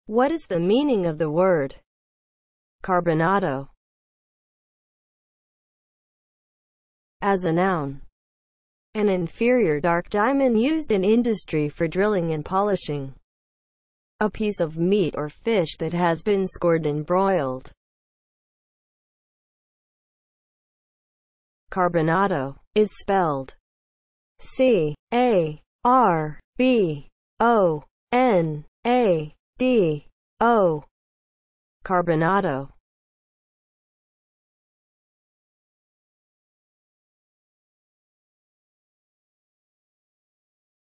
What is the meaning of the word carbonado? As a noun, an inferior dark diamond used in industry for drilling and polishing. A piece of meat or fish that has been scored and broiled. Carbonado is spelled C-A-R-B-O-N-A-D-O. Carbonado.